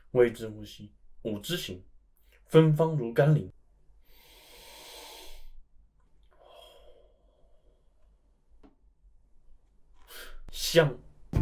微之呼吸，舞之行，芬芳如甘霖。香。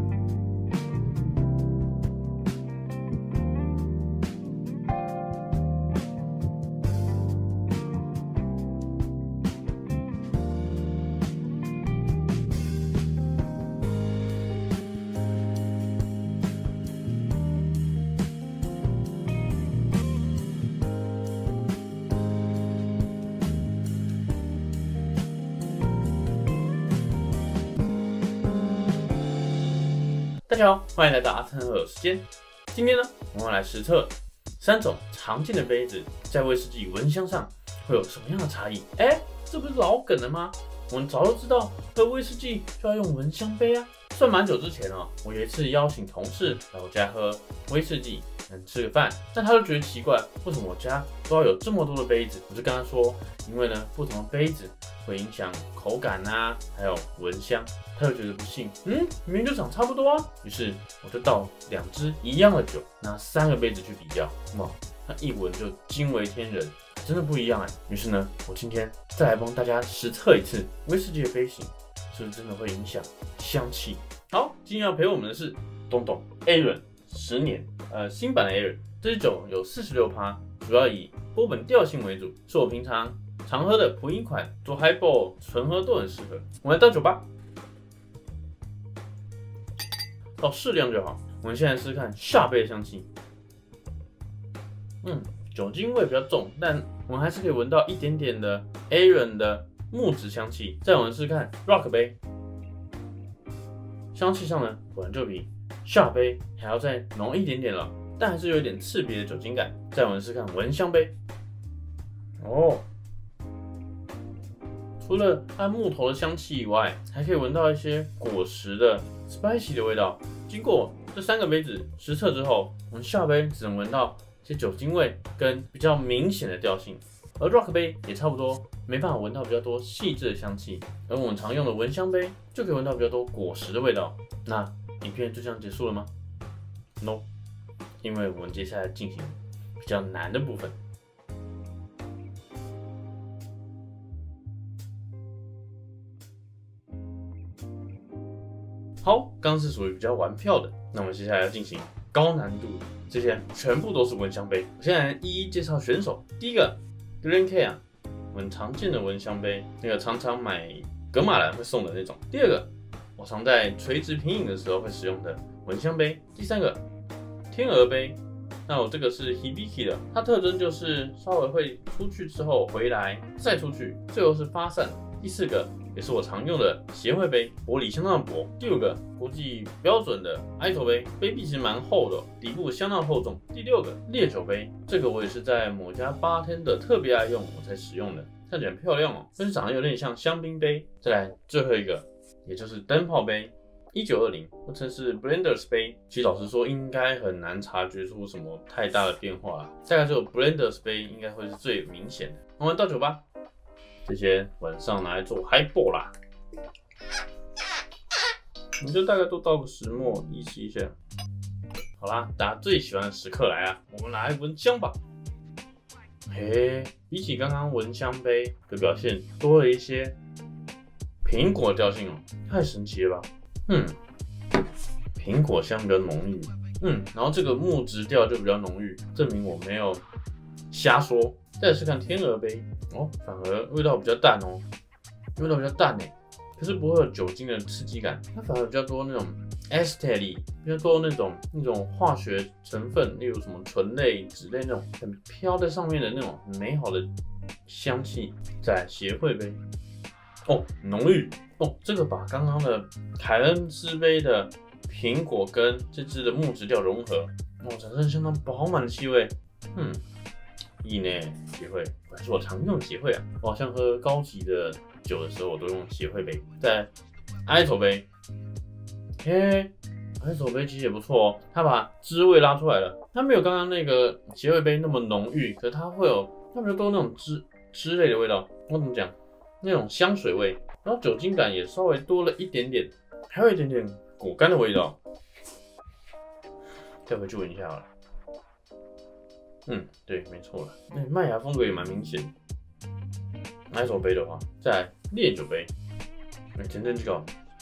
大家好，欢迎来到阿腾尔时间。今天呢，我们要来实测3种常见的杯子在威士忌闻香上会有什么样的差异。这不是老梗了吗？我们早就知道喝威士忌就要用闻香杯啊。算蛮久之前哦，我有一次邀请同事来我家喝威士忌，吃个饭，但他就觉得奇怪，为什么我家都要有这么多的杯子？我就跟他说，因为呢，不同的杯子会影响口感啊，还有闻香。他就觉得不信，明明就长差不多啊。于是我就倒2支一样的酒，拿3个杯子去比较，哇，那一闻就惊为天人，真的不一样哎。于是呢，我今天再来帮大家实测一次威士忌的杯型是不是真的会影响香气。好，今天要陪我们的是东东 Aaron 10年，新版的 Aaron， 这支酒有46%，主要以波本调性为主，是我平常常喝的普饮款，做 highball 纯喝都很适合。我们来倒酒吧。倒适量就好。我们现在试试看下杯的香气，酒精味比较重，但我们还是可以闻到一点点的 Aaron 的木质香气。再我们试试看 Rock 杯，香气上呢，果然就比下杯还要再浓一点点了，但还是有一点刺鼻的酒精感。再我们试试看闻香杯，除了它木头的香气以外，还可以闻到一些果实的 spicy 的味道。经过这3个杯子实测之后，我们下杯只能闻到一些酒精味跟比较明显的调性，而 Rock 杯也差不多，没办法闻到比较多细致的香气。而我们常用的闻香杯就可以闻到比较多果实的味道。那影片就这样结束了吗 ？No， 因为我们接下来进行比较难的部分。好，刚是属于比较玩票的，那我们接下来要进行高难度的，这些全部都是闻香杯。我现在一一介绍选手。第一个 Glencairn， 我们常见的闻香杯，那个常常买格马兰会送的那种。第2个，我常在垂直品饮的时候会使用的闻香杯。第3个，天鹅杯，那我这个是 Hibiki 的，它特征就是稍微会出去之后回来再出去，最后是发散。第4个。也是我常用的协会杯，玻璃相当薄。第5个，国际标准的埃托杯，杯壁其实蛮厚的，底部相当厚重。第6个，烈酒杯，这个我也是在某家bartender特别爱用，我才使用的，看起来很漂亮哦，但是长得有点像香槟杯。再来最后一个，也就是灯泡杯，1920，或称是 blenders 杯。其实老实说，应该很难察觉出什么太大的变化啦，大概只有 blenders 杯应该会是最明显的。我们倒酒吧。这些晚上拿来做 highball 啦，你就大概都倒个10沫，意识一下。好啦，大家最喜欢的时刻来啊，我们来闻香吧。比起刚刚闻香杯的表现，多了一些苹果调性哦，太神奇了吧？苹果香比较浓郁，然后这个木质调就比较浓郁，证明我没有瞎说。再来是看天鹅杯反而味道比较淡哦，味道比较淡可是不会有酒精的刺激感，它反而比较多那种 esteri， 比较多那种化学成分，例如什么醇类、酯类那种很飘在上面的那种很美好的香气。再来协会杯，浓郁这个把刚刚的凯恩斯杯的苹果跟这支的木质调融合，产生相当饱满的气味。意呢协会，还是我常用的协会啊。我好像喝高级的酒的时候，我都用协会杯。再埃托杯，埃托杯其实也不错哦，它把滋味拉出来了。它没有刚刚那个协会杯那么浓郁，可是它比较多那种汁类的味道。我怎么讲？那种香水味，然后酒精感也稍微多了一点点，还有一点点果干的味道。再回去闻一下好了。 对，没错了。那麦芽风格也蛮明显。那手杯的话，再来烈酒杯，全真这个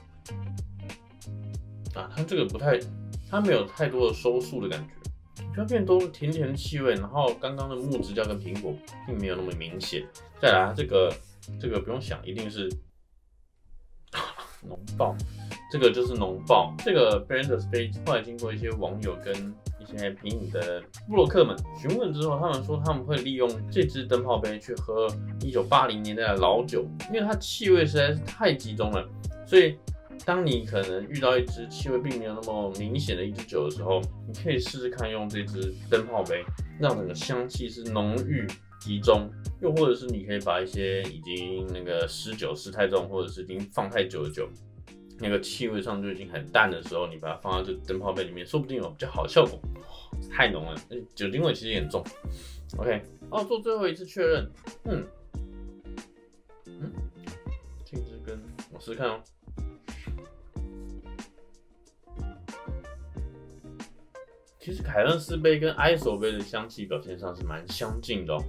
它这个不太，它没有太多的收束的感觉，比较变多甜甜的气味，然后刚刚的木质调跟苹果并没有那么明显。再来，这个不用想，一定是浓爆，这个就是浓爆。这个 Blenders 杯后来经过一些网友跟一些品饮的部落客们询问之后，他们说他们会利用这支灯泡杯去喝1980年代的老酒，因为它气味实在是太集中了，所以当你可能遇到一支气味并没有那么明显的一支酒的时候，你可以试试看用这支灯泡杯，让整个香气是浓郁集中。又或者是你可以把一些已经那个湿酒湿太重，或者是已经放太久的酒，那个气味上就已经很淡的时候，你把它放到这灯泡杯里面，说不定有比较好的效果。太浓了，而且酒精味其实也很重。OK， 做最后一次确认，这支跟我试试看哦。其实凯恩斯杯跟 ISO 杯的香气表现上是蛮相近的哦。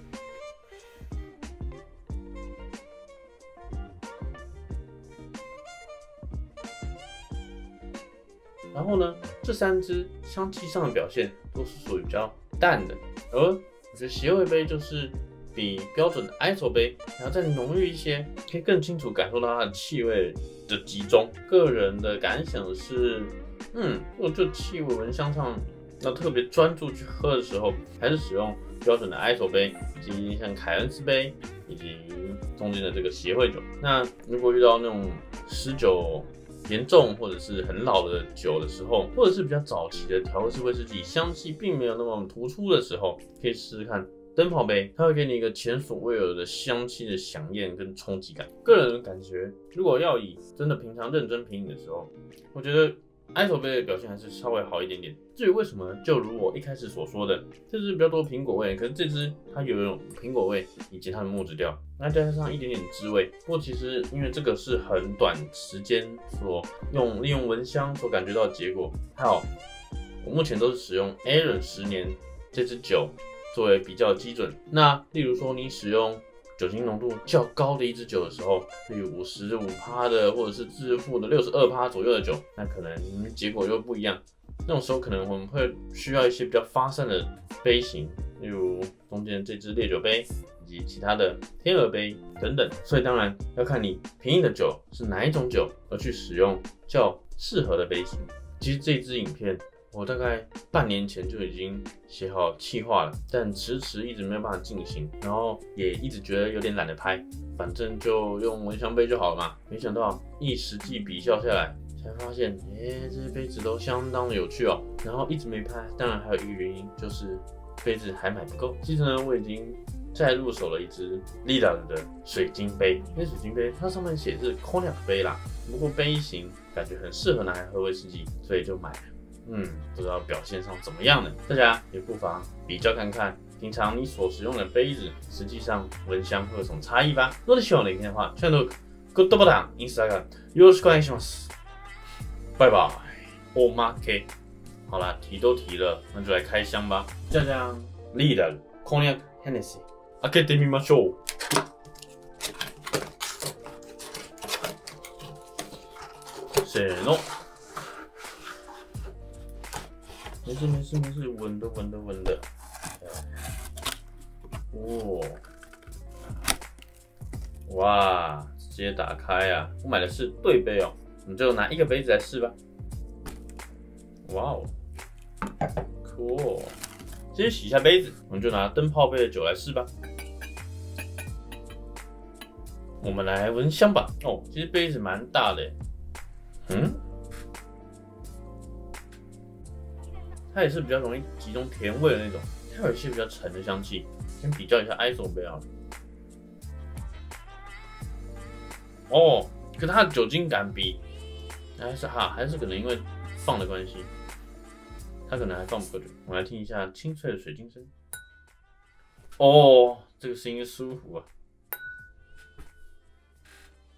然后呢，这3支香气上的表现都是属于比较淡的，而我觉得协会杯就是比标准的 ISO 杯还要再浓郁一些，可以更清楚感受到它的气味的集中。个人的感想是，如果就气味闻香上要特别专注去喝的时候，还是使用标准的 ISO 杯，以及像凯恩斯杯，以及中间的这个协会酒。那如果遇到那种湿酒严重或者是很老的酒的时候，或者是比较早期的调和式威士忌，香气并没有那么突出的时候，可以试试看灯泡杯，它会给你一个前所未有的香气的响艳跟冲击感。个人的感觉，如果要以真的平常认真品饮的时候，我觉得 ISO 杯的表现还是稍微好一点点。至于为什么，就如我一开始所说的，这支比较多苹果味，可是这支它有一种苹果味以及它的木质调，那加上一点点滋味。不过其实因为这个是很短时间所利用闻香所感觉到的结果。还有，我目前都是使用 Aaron 10年这支酒作为比较基准。那例如说你使用酒精浓度较高的一支酒的时候，例如55%的，或者是自负的62%左右的酒，那可能结果又不一样。那种时候可能我们会需要一些比较发散的杯型，例如中间这支烈酒杯以及其他的天鹅杯等等。所以当然要看你品饮的酒是哪一种酒，而去使用较适合的杯型。其实这支影片我大概半年前就已经写好企划了，但迟迟一直没有办法进行，然后也一直觉得有点懒得拍，反正就用蚊香杯就好了嘛。没想到一实际比较下来，才发现，这些杯子都相当的有趣哦。然后一直没拍，当然还有一个原因就是杯子还买不够。其实呢，我已经再入手了一支 Lidl 的水晶杯。那水晶杯它上面写是 Cognac 杯啦，不过杯型感觉很适合拿来喝威士忌，所以就买了。不知道表现上怎么样呢？大家也不妨比较看看，平常你所使用的杯子，实际上闻香会有什么差异吧。如果你喜欢我的影片的话，チャンネルグッドボタン、インスタグラムよろしくお願いします。拜拜，おまけ。好啦，提都提了，那就来开箱吧。じゃじゃん、リーダーコニャックヘネシ、開けてみましょう。せーの。没事，稳的。哇，直接打开啊！我买的是对杯哦，我们就拿一个杯子来试吧。哇哦 ，cool！ 先洗一下杯子，我们就拿灯泡杯的酒来试吧。我们来闻香吧。其实杯子蛮大的。它也是比较容易集中甜味的那种，它有一些比较沉的香气。先比较一下 ISO 杯好了。可它的酒精感比还是可能因为放的关系，它可能还放不够久。我们来听一下清脆的水晶声。这个声音舒服啊，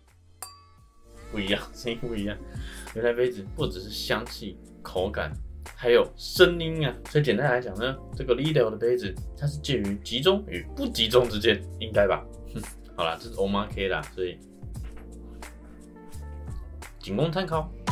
不一样，声音不一样。原来杯子不只是香气、口感， 还有声音啊。所以简单来讲呢，这个 Lidl 的杯子它是介于集中与不集中之间，应该吧？好啦，这是 Omake 啦，所以仅供参考。